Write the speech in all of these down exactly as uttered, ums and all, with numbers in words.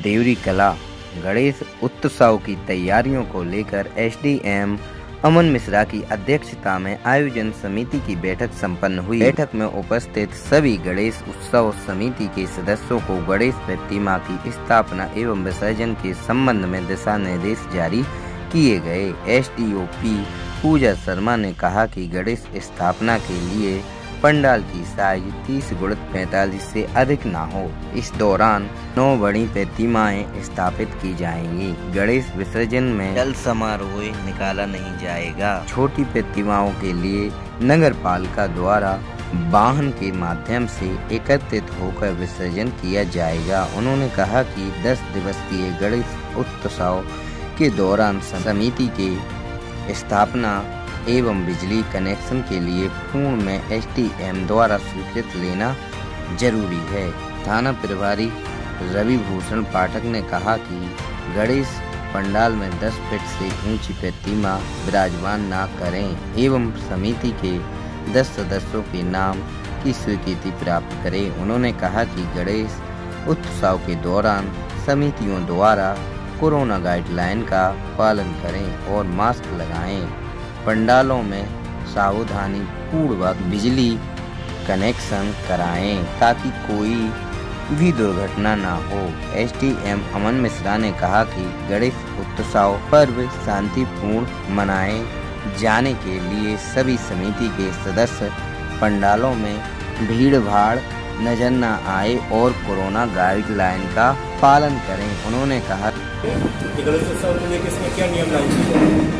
देवरी कला गणेश उत्सव की तैयारियों को लेकर एसडीएम अमन मिश्रा की अध्यक्षता में आयोजन समिति की बैठक संपन्न हुई। बैठक में उपस्थित सभी गणेश उत्सव समिति के सदस्यों को गणेश प्रतिमा की स्थापना एवं विसर्जन के संबंध में दिशा निर्देश जारी किए गए। एसडीओपी पूजा शर्मा ने कहा कि गणेश स्थापना के लिए पंडाल की साइज तीस गुणित पैंतालीस से अधिक ना हो। इस दौरान नौ बड़ी प्रतिमाएं स्थापित की जाएंगी। गणेश विसर्जन में जल समारोह निकाला नहीं जाएगा। छोटी प्रतिमाओं के लिए नगर पालिका द्वारा वाहन के माध्यम से एकत्रित होकर विसर्जन किया जाएगा। उन्होंने कहा कि दस दिवसीय गणेश उत्सव के दौरान समिति के स्थापना एवं बिजली कनेक्शन के लिए पूर्ण में एसडीएम द्वारा स्वीकृत लेना जरूरी है। थाना प्रभारी रवि भूषण पाठक ने कहा कि गणेश पंडाल में दस फीट से ऊंची प्रतिमा विराजमान न करें एवं समिति के दस सदस्यों के नाम की स्वीकृति प्राप्त करें। उन्होंने कहा कि गणेश उत्सव के दौरान समितियों द्वारा कोरोना गाइडलाइन का पालन करें और मास्क लगाएं। पंडालों में सावधानी पूर्वक बिजली कनेक्शन कराएं ताकि कोई भी दुर्घटना ना हो। एसडीएम अमन मिश्रा ने कहा कि गणेश उत्सव पर्व शांतिपूर्ण मनाए जाने के लिए सभी समिति के सदस्य पंडालों में भीड़ भाड़ नजर न आए और कोरोना गाइडलाइन का पालन करें। उन्होंने कहा गणेश उत्सव को लेकर इसमें क्या नियम लागू किए जाएंगे?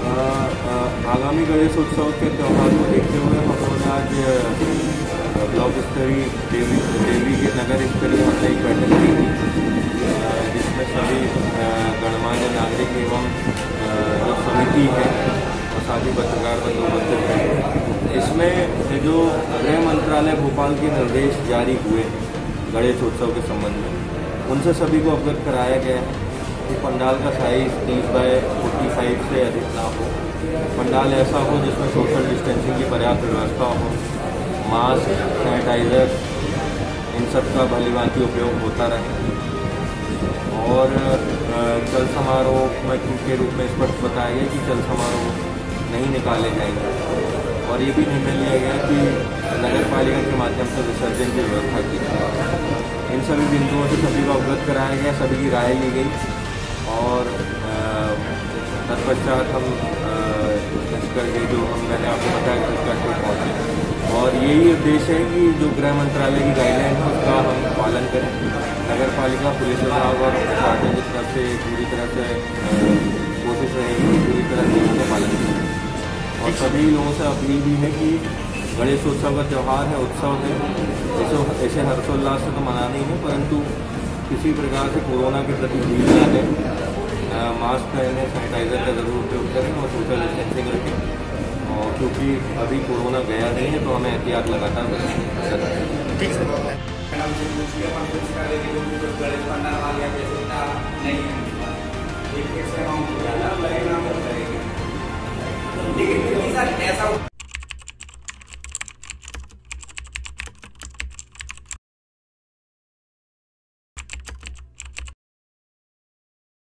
आगामी गणेश उत्सव के त्यौहार को देखते हुए हम लोगों ने आज ब्लॉक स्तरीय देवी देवी के नगर स्तरीय हमने एक बैठक की जिसमें सभी गणमान्य नागरिक एवं जो समिति है और साथ ही पत्रकार बंधु उपस्थित हैं। इसमें जो गृह मंत्रालय भोपाल के निर्देश जारी हुए गणेश उत्सव के संबंध में उनसे सभी को अवगत कराया गया है कि पंडाल का साइज तीस बाय फोर्टी फाइव से अधिक ना हो। पंडाल ऐसा हो जिसमें सोशल डिस्टेंसिंग की पर्याप्त व्यवस्था हो, मास्क सैनिटाइज़र इन सब का भलीभांति उपयोग होता रहे और चल समारोह में के रूप में स्पष्ट बताया गया कि चल समारोह नहीं निकाले जाएंगे और ये भी निर्णय लिया गया कि नगर पालिका के माध्यम से विसर्जन की व्यवस्था की जाए। इन सभी बिंदुओं से सभी को अवगत कराया गया, सभी की राय ली गई और तत्पश्चात हम करके जो हम मैंने आपको बताया कि उसका ठीक पहुँचे और यही उद्देश्य है कि जो गृह मंत्रालय की गाइडलाइन है उसका हम पालन करें। नगर पालिका पुलिस विभाग और प्रशासन की तरफ से पूरी तरह से कोशिश रहेगी कि पूरी तरह से उसका पालन करें और सभी लोगों से अपील भी है कि गणेश उत्सव का त्यौहार है, उत्सव है, इसे ऐसे हर्षोल्लास से तो मनाना ही है परंतु किसी प्रकार से कोरोना के प्रति भीड़ ना दें, मास्क पहने, सैनिटाइज़र का ज़रूर उपयोग करें और सोशल डिस्टेंसिंग रखें और क्योंकि अभी कोरोना गया नहीं है तो हमें एहतियात लगातार बरतनी ठीक है।